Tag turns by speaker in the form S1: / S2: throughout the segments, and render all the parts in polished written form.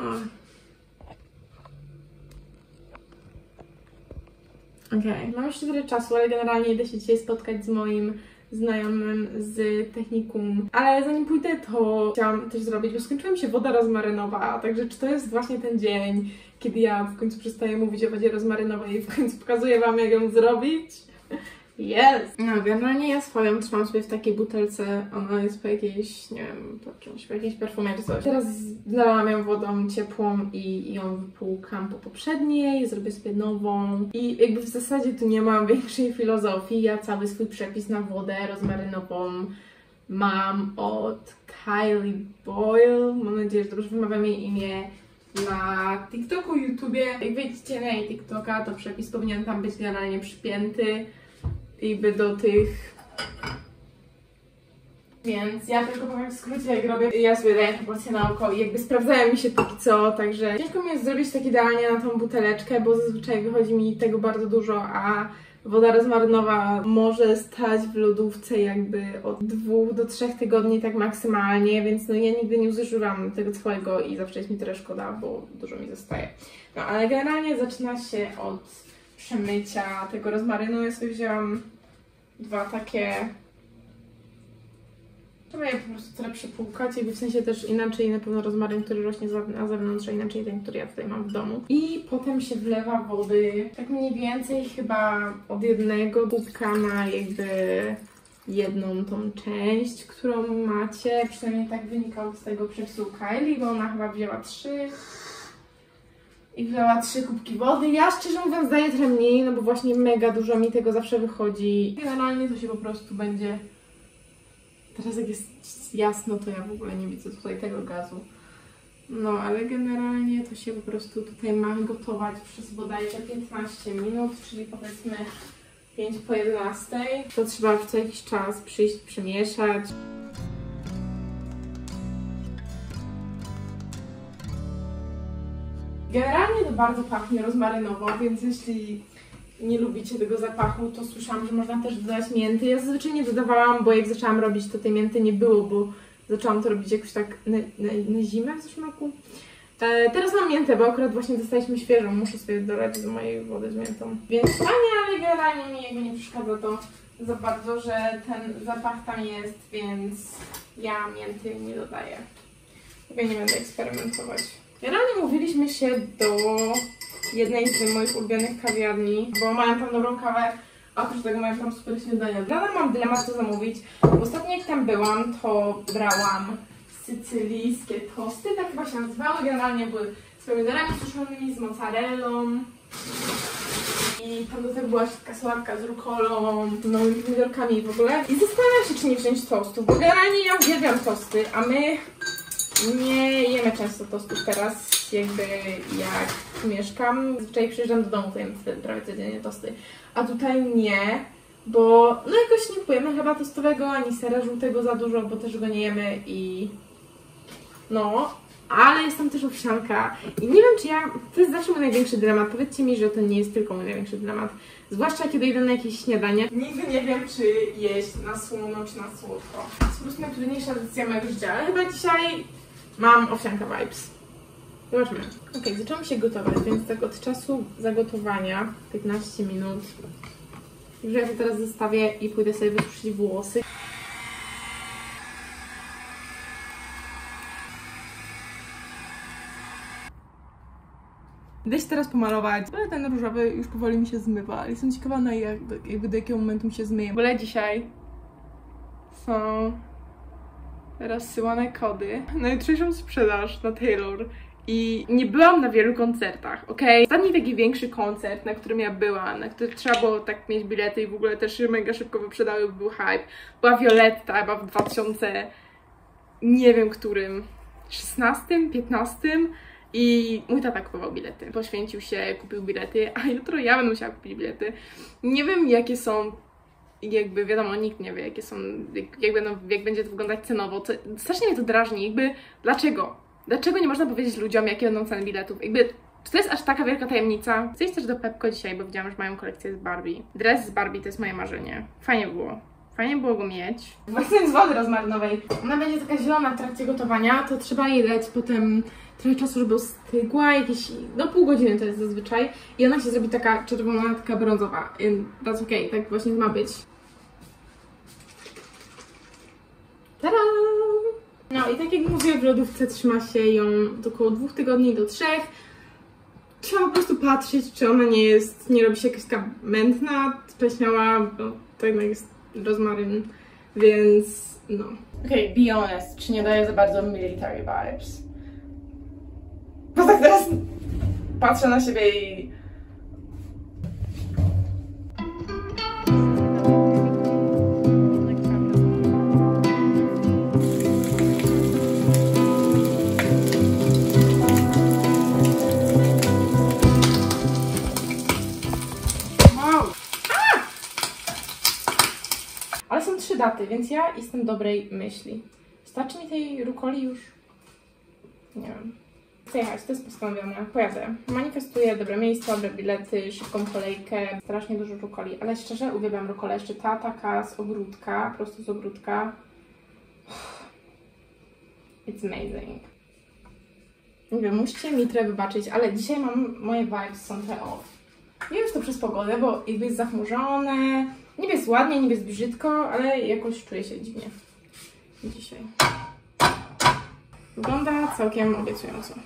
S1: Okej, mam jeszcze trochę czasu, ale generalnie idę się dzisiaj spotkać z moim znajomym z technikum. Ale zanim pójdę, to chciałam też zrobić, bo skończyła mi się woda rozmarynowa, także czy to jest właśnie ten dzień, kiedy ja w końcu przestaję mówić o wodzie rozmarynowej i w końcu pokazuję wam, jak ją zrobić? Jest! No, generalnie ja swoją trzymam sobie w takiej butelce, ona jest po jakiejś, nie wiem, po czymś, po jakiejś perfumie czy coś. Teraz zalałam ją wodą ciepłą i ją wypłukam po poprzedniej, zrobię sobie nową i jakby w zasadzie tu nie mam większej filozofii, ja cały swój przepis na wodę rozmarynową mam od Kylie Boyle, mam nadzieję, że dobrze wymawiam jej imię, na TikToku, YouTubie. Jak wejdziecie na jej TikToka, to przepis powinien tam być generalnie przypięty jakby do tych. Więc ja tylko powiem w skrócie, jak robię. Ja sobie daję proporcje na oko i jakby sprawdzają mi się póki co, także ciężko mi jest zrobić tak idealnie na tą buteleczkę, bo zazwyczaj wychodzi mi tego bardzo dużo, a woda rozmarynowa może stać w lodówce jakby od 2 do 3 tygodni tak maksymalnie, więc no ja nigdy nie zużywam tego całego i zawsze jest mi trochę szkoda, bo dużo mi zostaje. No ale generalnie zaczyna się od przemycia tego rozmarynu. Ja sobie wzięłam 2 takie. Trzeba je po prostu trochę przepłukać, jakby w sensie też inaczej na pewno rozmaryn, który rośnie na zewnątrz, a inaczej ten, który ja tutaj mam w domu. I potem się wlewa wody, tak mniej więcej chyba od 1 kubka na jakby jedną tą część, którą macie. Przynajmniej tak wynikało z tego przepisu Kylie, bo ona chyba wzięła 3. I wlała 3 kubki wody. Ja szczerze mówiąc daję trochę mniej, no bo właśnie mega dużo mi tego zawsze wychodzi. Generalnie to się po prostu będzie. Teraz jak jest jasno, to ja w ogóle nie widzę tutaj tego gazu. No, ale generalnie to się po prostu tutaj ma gotować przez bodajże 15 minut, czyli powiedzmy 5 po 11. To trzeba co jakiś czas przyjść, przemieszać. Generalnie to bardzo pachnie rozmarynowo, więc jeśli nie lubicie tego zapachu, to słyszałam, że można też dodać mięty. Ja zazwyczaj nie dodawałam, bo jak zaczęłam robić, to tej mięty nie było, bo zaczęłam to robić jakoś tak na zimę w zeszłym roku. Teraz mam miętę, bo akurat właśnie dostaliśmy świeżą, muszę sobie dodać do mojej wody z miętą. Więc fajnie, ale generalnie mi jakby nie przeszkadza to za bardzo, że ten zapach tam jest, więc ja mięty nie dodaję. Ja nie będę eksperymentować. Generalnie mówiliśmy się do jednej z moich ulubionych kawiarni, bo mają tam dobrą kawę, a oprócz tego mają tam super śniadania. Nadal mam dylemat, co zamówić. Ostatnio jak tam byłam, to brałam sycylijskie tosty, tak chyba się nazywały. Generalnie były z pomidorami suszonymi, z mozzarellą. I tam do tego była taka sałatka z rukolą, nowymi pomidorkami w ogóle. I zastanawiam się, czy nie wziąć tostów, bo generalnie ja uwielbiam tosty, a my nie jemy często tostów teraz, jakby jak mieszkam. Zazwyczaj przyjeżdżam do domu, to jem wtedy prawie codziennie tosty. A tutaj nie, bo no jakoś nie kupujemy chyba tostowego, ani sera żółtego za dużo, bo też go nie jemy i no. Ale jest tam też owsianka i nie wiem, czy ja... To jest zawsze mój największy dylemat. Powiedzcie mi, że to nie jest tylko mój największy dylemat. Zwłaszcza kiedy idę na jakieś śniadanie. Nigdy nie wiem, czy jeść na słono, czy na słodko. To jest po prostu najtrudniejsza decyzja mojego życia. Ale chyba dzisiaj mam owsianka vibes. Zobaczmy. Ok, zaczęłam się gotować, więc tak od czasu zagotowania 15 minut. Już ja to teraz zostawię i pójdę sobie wysuszyć włosy. Idę się teraz pomalować, ale ten różowy już powoli mi się zmywa. Jestem ciekawa, jakby do jakiego momentu mi się zmyje. W ogóle dzisiaj są rozsyłane kody na jutrzejszą sprzedaż na Taylor. I nie byłam na wielu koncertach, okej? Ostatni taki większy koncert, na którym ja byłam, na który trzeba było tak mieć bilety i w ogóle też mega szybko wyprzedały, był hype. Była Violetta chyba w 2000, nie wiem którym, 16, 15 i mój tata kupował bilety. Poświęcił się, kupił bilety, a jutro ja będę musiała kupić bilety. Nie wiem jakie są, jakby wiadomo, nikt nie wie jakie są, jak będzie to wyglądać cenowo. Strasznie mnie to drażni, jakby dlaczego? Dlaczego nie można powiedzieć ludziom, jakie będą ceny biletów? Jakby, czy to jest aż taka wielka tajemnica? Chcę iść też do Pepco dzisiaj, bo widziałam, że mają kolekcję z Barbie. Dres z Barbie to jest moje marzenie. Fajnie było. Fajnie było go mieć. Właśnie z wody rozmarynowej. Ona będzie taka zielona w trakcie gotowania, to trzeba jej dać potem trochę czasu, żeby ostygła, jakieś, no pół godziny to jest zazwyczaj. I ona się zrobi taka czerwona, taka brązowa. That's okay, tak właśnie ma być. Tada! No i tak jak mówię, w lodówce trzyma się ją około 2 tygodni do 3. Trzeba po prostu patrzeć, czy ona nie robi się jakaś taka mętna, spleśniała, bo to jednak jest rozmaryn, więc no. Okej, be honest, czy nie daje za bardzo military vibes? Bo tak teraz patrzę na siebie i... Ale są 3 daty, więc ja jestem dobrej myśli. Starczy mi tej rukoli już? Nie wiem. Chcę jechać, to jest postanowione. Pojadę. Manifestuję dobre miejsca, dobre bilety, szybką kolejkę, strasznie dużo rukoli. Ale szczerze uwielbiam rukolę. Jeszcze ta taka z ogródka, prosto z ogródka. It's amazing. Nie wiem, musicie mi trochę wybaczyć, ale dzisiaj moje vibes są trochę off. Nie wiem, czy to przez pogodę, bo jakby jest zachmurzone. Niby jest ładnie, niby jest brzydko, ale jakoś czuję się dziwnie dzisiaj. Wygląda całkiem obiecująco.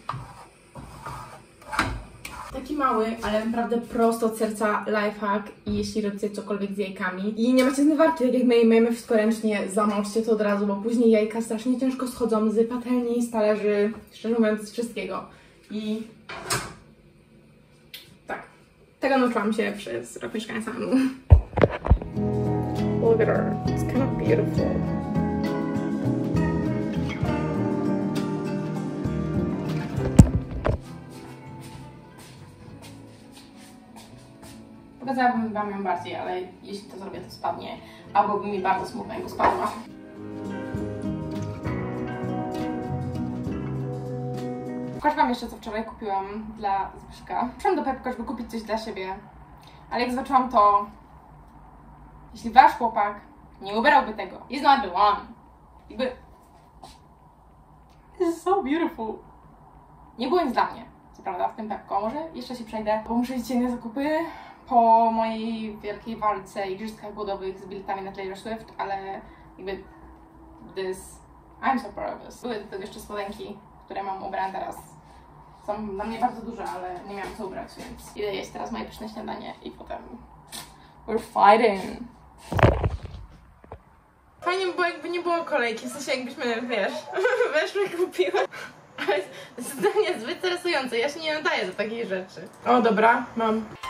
S1: Taki mały, ale naprawdę prosto od serca lifehack, jeśli robicie cokolwiek z jajkami. I nie macie zmywarki, tak jak my myjemy wszystko ręcznie, zamoczcie to od razu, bo później jajka strasznie ciężko schodzą z patelni, z talerzy, szczerze mówiąc z wszystkiego. I tak, tego nauczyłam się przez rok mieszkania samemu. Look at her, it's kind of beautiful. Pokazałabym wam ją bardziej, ale jeśli to zrobię, to spadnie. Albo by mi bardzo smutno, jakby spadła. Pokażę wam jeszcze, co wczoraj kupiłam dla Zbyszka. Poszłam do Pepko, żeby kupić coś dla siebie. Ale jak zobaczyłam to, jeśli wasz chłopak nie ubierałby tego, he's not the one. Jakby... This is so beautiful. Nie było nic dla mnie, co prawda, w tym Pepko. Może jeszcze się przejdę, bo muszę iść dzisiaj na zakupy po mojej wielkiej walce i igrzyskach głodowych z biletami na Taylor Swift, ale jakby I'm so proud of this. Były do tego jeszcze spodenki, które mam ubrane teraz. Są dla mnie bardzo duże, ale nie miałam co ubrać, więc idę jeść teraz moje pyszne śniadanie i potem we're fighting. Fajnie by było, jakby nie było kolejki, w sensie jakbyśmy, wiesz, weszły i kupiły. Ale to jest dla mnie zbyt stresujące, ja się nie nadaję do takich rzeczy. O dobra, mam.